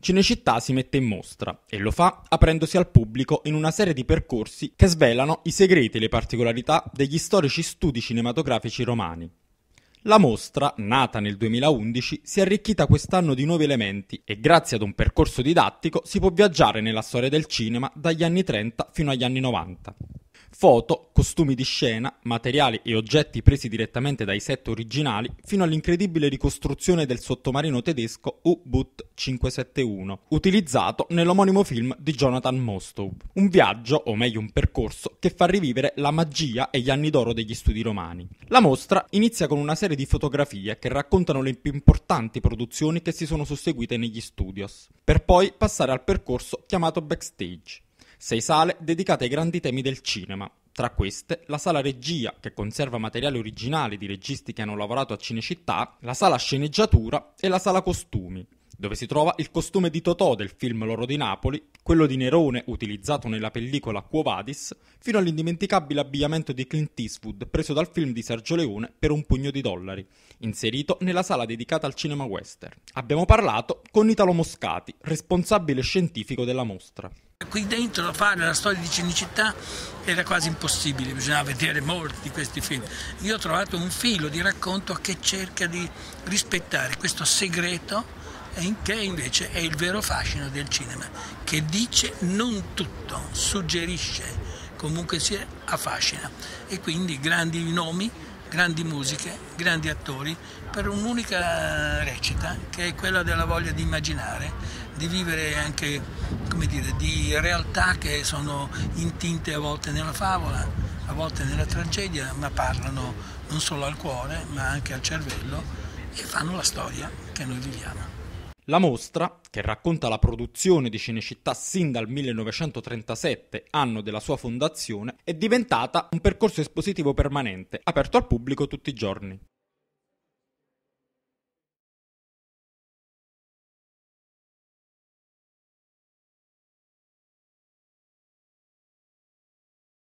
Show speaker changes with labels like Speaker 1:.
Speaker 1: Cinecittà si mette in mostra e lo fa aprendosi al pubblico in una serie di percorsi che svelano i segreti e le particolarità degli storici studi cinematografici romani. La mostra, nata nel 2011, si è arricchita quest'anno di nuovi elementi e grazie ad un percorso didattico si può viaggiare nella storia del cinema dagli anni 30 fino agli anni 90. Foto, costumi di scena, materiali e oggetti presi direttamente dai set originali fino all'incredibile ricostruzione del sottomarino tedesco U-Boot 571, utilizzato nell'omonimo film di Jonathan Mostow. Un viaggio, o meglio un percorso, che fa rivivere la magia e gli anni d'oro degli studi romani. La mostra inizia con una serie di fotografie che raccontano le più importanti produzioni che si sono susseguite negli studios, per poi passare al percorso chiamato backstage. 6 sale dedicate ai grandi temi del cinema. Tra queste, la sala regia, che conserva materiali originali di registi che hanno lavorato a Cinecittà, la sala sceneggiatura e la sala costumi, dove si trova il costume di Totò del film L'oro di Napoli, quello di Nerone utilizzato nella pellicola Quo Vadis, fino all'indimenticabile abbigliamento di Clint Eastwood preso dal film di Sergio Leone Per un pugno di dollari, inserito nella sala dedicata al cinema western. Abbiamo parlato con Italo Moscati, responsabile scientifico della mostra.
Speaker 2: Qui dentro fare la storia di Cinecittà era quasi impossibile, bisognava vedere molti di questi film. Io ho trovato un filo di racconto che cerca di rispettare questo segreto che invece è il vero fascino del cinema, che dice non tutto, suggerisce, comunque sia affascina. E quindi grandi nomi, grandi musiche, grandi attori, per un'unica recita, che è quella della voglia di immaginare, di vivere anche, come dire, di realtà che sono intinte a volte nella favola, a volte nella tragedia, ma parlano non solo al cuore, ma anche al cervello e fanno la storia che noi viviamo.
Speaker 1: La mostra, che racconta la produzione di Cinecittà sin dal 1937, anno della sua fondazione, è diventata un percorso espositivo permanente, aperto al pubblico tutti i giorni.